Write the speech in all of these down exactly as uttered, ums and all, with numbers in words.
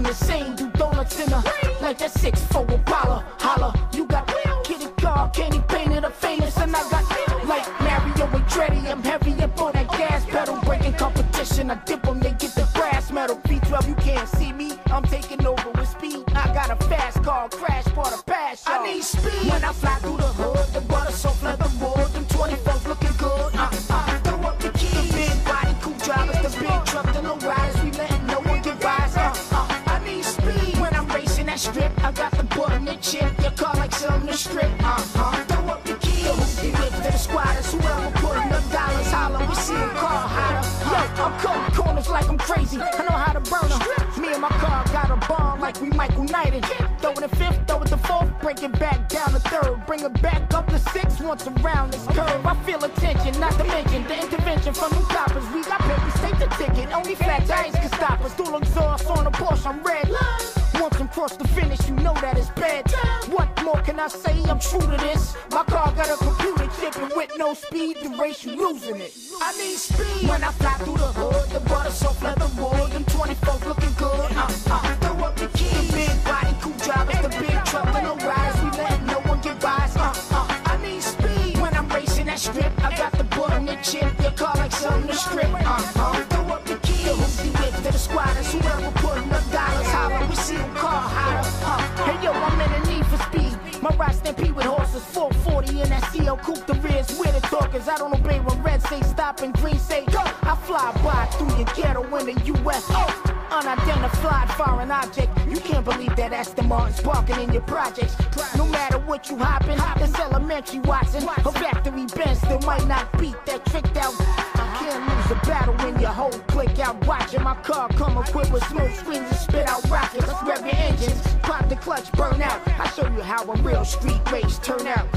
the same. Do donuts in a like that six four Apollo. Holla, you got kitty car, candy painted a famous, and I got like Mario and Dreddy. I'm heavy up on that gas pedal, breaking competition. I dip them, they get the brass metal. B twelve, you can't see me. I'm taking over with speed. I got a fast car, crash part of pass. I need speed when I fly through the hood. The butter soft leather wood. Them twenty-fours looking good. Uh, uh, throw up the keys. The big body, cool drivers, the big truck, the low riders. We letting no one get by. Uh, uh, I need speed when I'm racing that strip. I got the button and chip. Your car like something to strip. Uh, uh, throw up the keys. The hoopty whip to the squatters. Whoever putting up dollars, holler. We see a car hotter. Yo, I'm cutting corners like I'm crazy. I know how to burn them. Me and my car got a bomb like we Michael Knighted. Throw it a fifth, throw it the fourth, break it back down to third. Bring it back up to six once around this curve. I feel attention, not to mention the intervention from them coppers. We got papers, take the ticket. Only flat tires can stop us. Dual exhaust on a Porsche, I'm red. Once I'm cross the finish, you know that it's bad. What more can I say? I'm true to this. My car got a computer chip, and with no speed, the race you losing it. I need speed when I fly through the hood. The butter soft leather wood. Them twenty-fours looking good. Uh, uh, throw up the keys. The big body, cool drivers, the big truck, the low riders. We letting no one get by us. Uh, uh, I need speed when I'm racing that strip. I got the button and chip. Your car like something to strip. Uh, uh, throw up the keys. The hoopty whip to the squatters. Whoever putting up dollars, holler. We see them car hotter. Uh, hey yo, I'm in the need for speed. My ride stampede with horses, four forty in that C L coupe. The rear's where the talkers. I don't obey when red say stop and green say go. I fly by through your ghetto in the U S Oh, unidentified foreign object. You can't believe that Aston Martin's parking in your projects. No matter what you hoppin', it's elementary Watson. A factory Benz still might not beat that tricked out. I can't lose a battle when your whole click out watching. My car come equipped with smoke screens and spit out rockets. Let's rev your engines, pop the clutch, burn out. I show you how a real street race turn out.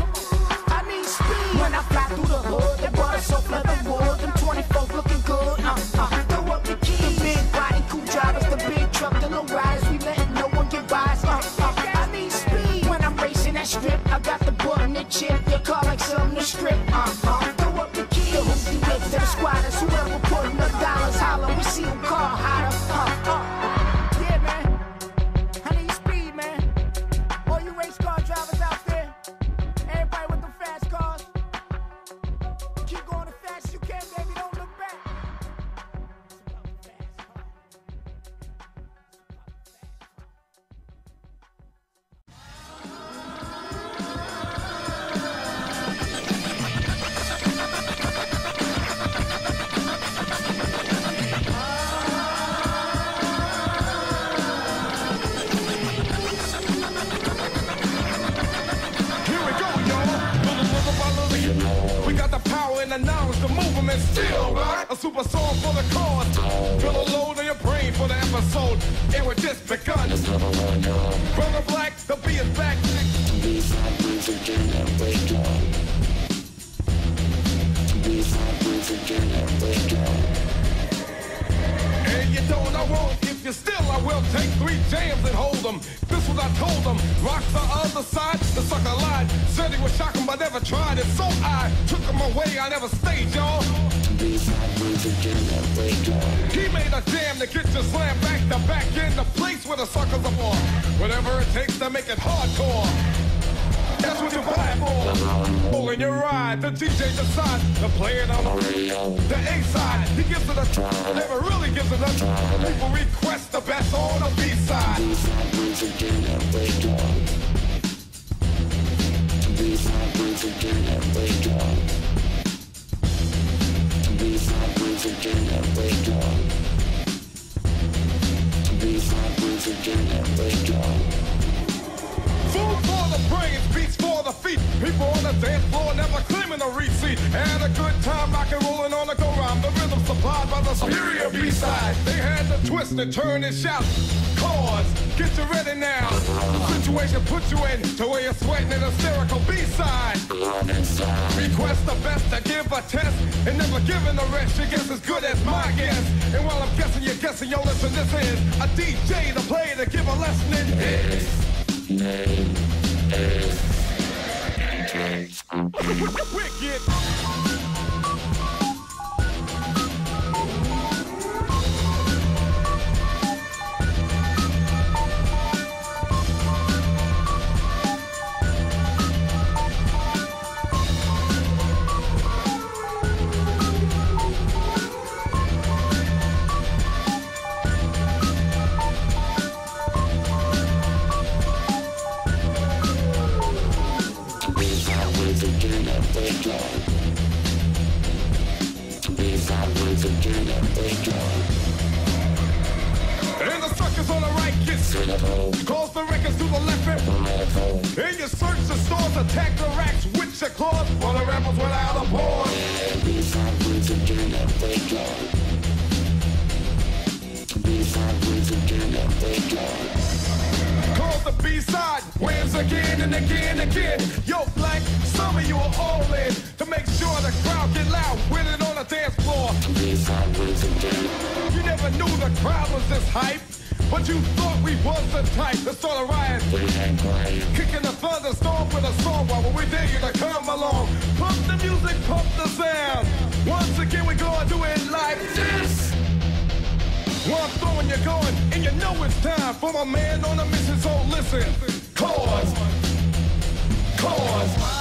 I need speed when I fly through the hood. That butter soft leather wood. Them twenty-fours looking good. Uh, uh, throw up the keys. The big body, cool drivers, the big truck, the low riders. We letting no one get by us. Uh, uh, I need speed when I'm racing that strip. I got the button and chip. Your car like something to strip. Uh, uh, throw up the keys. The hoopty whip to the squatters. Whoever putting up dollars, holler. We see them car hotter. Uh, uh, yeah, man. I need speed, man. All you race car drivers out there. Everybody with the fast cars, keep going as fast as you can, baby, don't look back. And announce the movement still rock. A super song for the cause. Feel a load on your brain for the episode. It was just begun. Brother Black, the beat is back. And you don't, I won't. If you're still, I will take three jams and hold them. This what I told them. Rock the other side, the sucker lied. Said he was shocking, but never tried it. So I took him away, I never stayed, y'all. He made a jam to get you slammed back to back in the place where the suckers are born. Whatever it takes to make it hardcore. That's what you're buying for. Pulling your ride, the D J decides to play it on the radio. The A side, he gives it a try. Never really gives it a try. People request the best on the B side. Food for the brains, beats for the feet. People on the dance floor never claiming a receipt. And a good time rock and rolling on the go-round. The rhythm supplied by the superior B-side. They had to twist and turn and shout. Cause, get you ready now. The situation put you in to where you're sweating an hysterical B-side. Request the best to give a test and never giving the rest. Your guess as good as my guess. And while I'm guessing, you're guessing. Yo, listen, this is a D J to play to give a lesson in his name is Wicked. sideways again and they go. And the suckers on the right get cynical. Cause the records to the left and political. And you search the stores, attack the racks with your claws. For the rebels without a pause. And be sideways again and they go. Be sideways again and they go. Cause the B-side wins again and again and again. Yo, Black, some of you are all in to make sure the crowd get loud with it on the dance floor. B-side wins again. You never knew the crowd was this hype, but you thought we was the type to start a riot. We ain't quiet. Kicking the thunderstorm with a song while we dare you to come along. Pump the music, pump the sound. Once again we gonna do it like this. Well, I'm throwing you going, and you know it's time for my man on a mission, so listen. Cause, cause.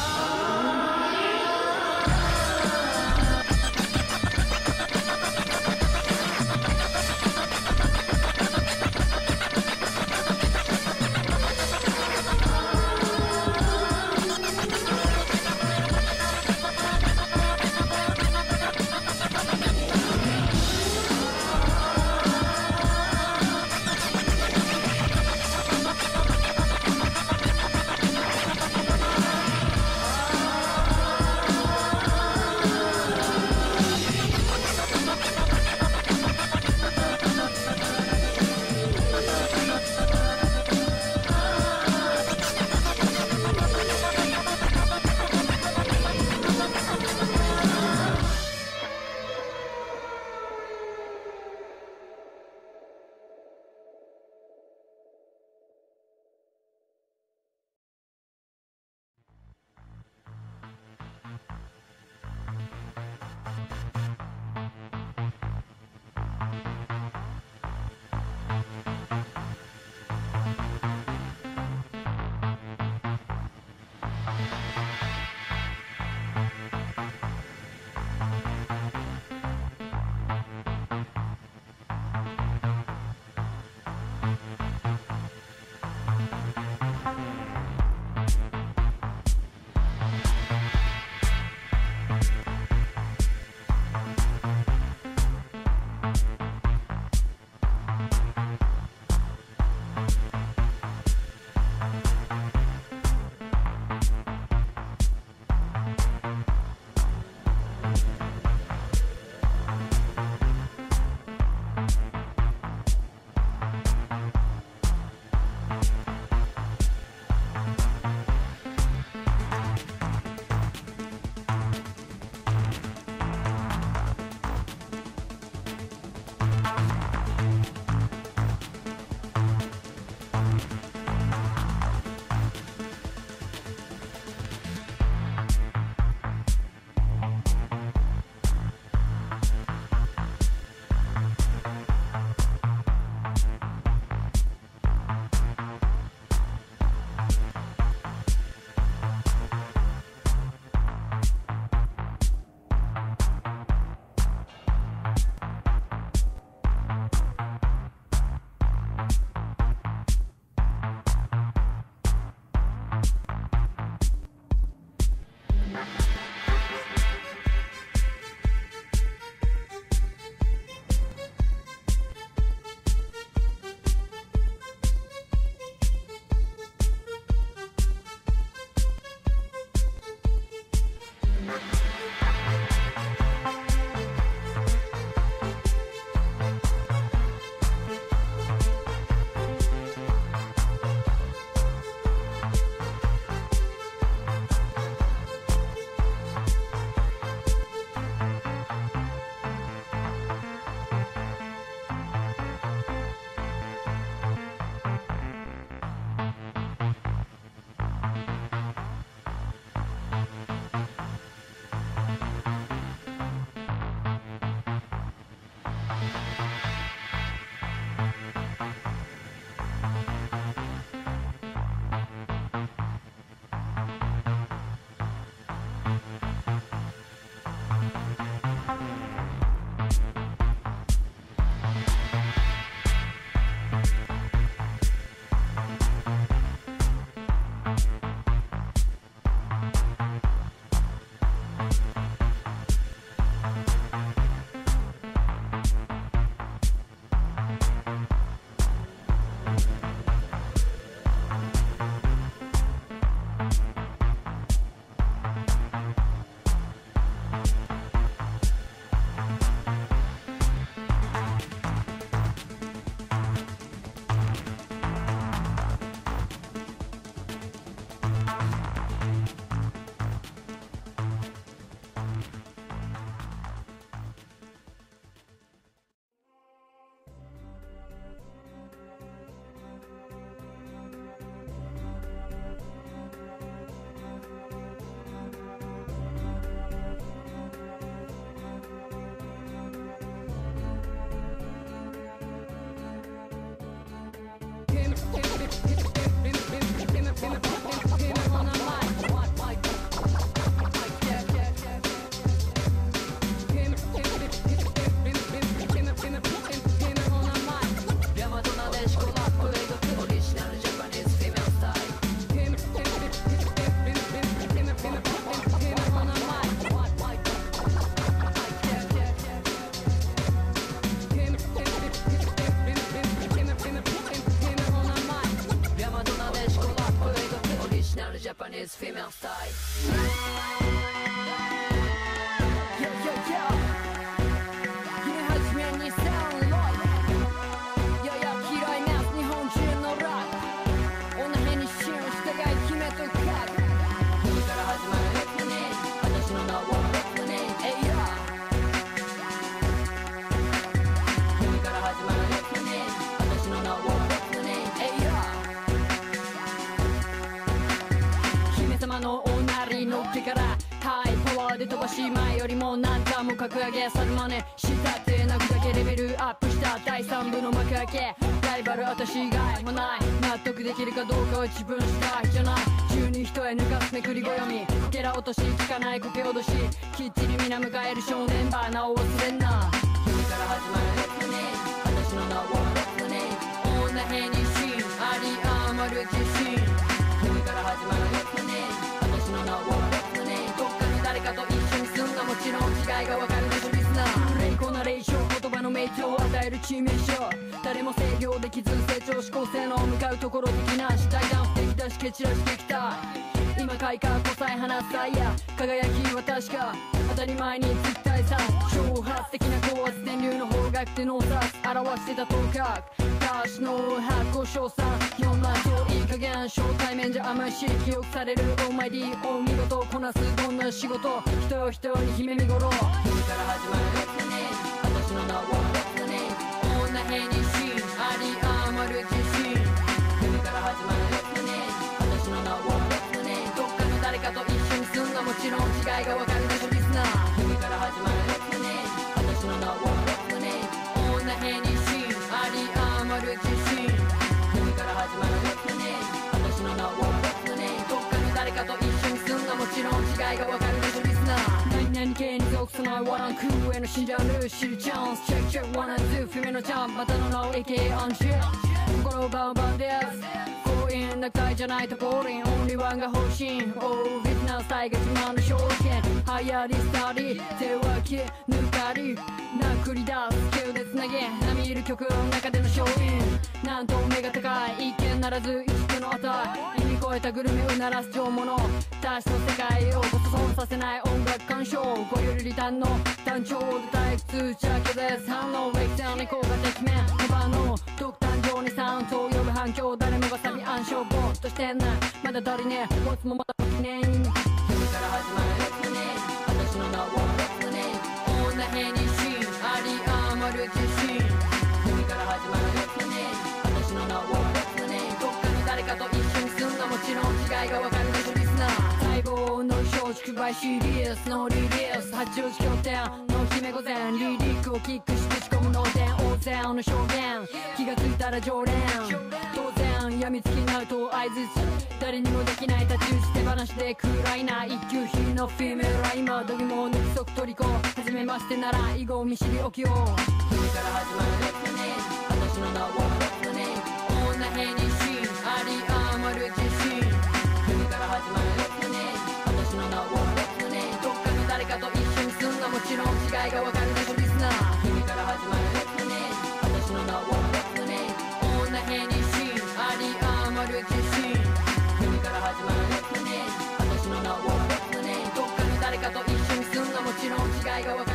し前よりも何段も格上げさる真似したってなくだけレベルアップしただいさん部の幕開けライバル私以外もない納得できるかどうかは自分次第じゃない中に人へ抜かすめくり暦こけら落とし聞かないこけ脅しきっちり皆迎える少年バーナを忘れんな君から始まるレッツネ私の名はレッツネ女変にシーンあり余る自信君から始まるレッツネ私の名はレッツネどっかの誰かと一緒に住んだもちろん違いがわかるでしょリスナーブレイコナレーション言葉の名調を与える致命傷誰も制御できず成長思考性の向かうところ的な主体感不敵だし蹴散らしていきたい今開花こさえ放つサイヤ輝きは確か当たり前に実体さ挑発的な高圧電流の方角で脳殺表してた頭角歌詞の発行賞賛よん万といい加減初対面じゃ甘いし記憶されるオーマイディーお見事こなすどんな仕事人よ人に姫見頃君から始まるレッツネ私の名はレッツネ女変にシーンあり余る自信君から始まるレッツネ私の名はレッツネどっかの誰かと一緒に住んだもちろん違いがわかるでしょリスナー君から始まるレッツネ私の名はレッツネ女変にシーンあり余る自信君から始まるレッツネ私の名はレッツネどっかの誰かと一緒に住んだもちろん違いがわかるでしょリスナー何々系に属さないワランクーへの信者ル知るチャンスチェックチェックワンアンツーフィメのチャンまたの名を エーケーエー アンシェ心バンバンです強引な会じゃないとボーリンオンリーワンが欲しい Oh ビジナス体が自慢の証券流行りしたり手分け抜かり殴り出す急でつなげ並みいる曲の中での勝因なんと目が高い一見ならず一区の値意味超えたグルメうならす上物大使の世界をごと損させない音楽鑑賞ごゆるりたんの単調で退屈着拒絶反応ウェイクセンに効果的面の場の独壇場にサウンドを呼ぶ反響誰もがサビ暗唱ボーっとしてんなまだ足りねえボツもまだ記念君から始まるレッツネ私の名はレッツネ女変にシーンあり余る自信君から始まるレッツネ私の名はレッツネどっかの誰かと一緒に住んだもちろん違いがわかるでしょリスナー待望の松竹バイ シーディーエス のリリース八王子拠点の姫御前リリックをキックして仕込む脳天大勢の証言気がついたら常連当然病みつきになると合図誰にもできない太刀打ち手放しで暗いな一級品のフィメーライマー度肝を抜き即トリコ初めましてなら以後見知りおきよ君から始まるレッツネ私の名はレッツネ女変にシーンあり余る自信君から始まるレッツネ私の名はレッツネどっかの誰かと一緒に住んだもちろん違いがわかるでしょリスナー君から始まるレッツネ私の名はレッツネ女変にシーンあり余る自信君から始まるレッツネ私の名はレッツネどっかの誰かと一緒に住んだもちろん違いがわかる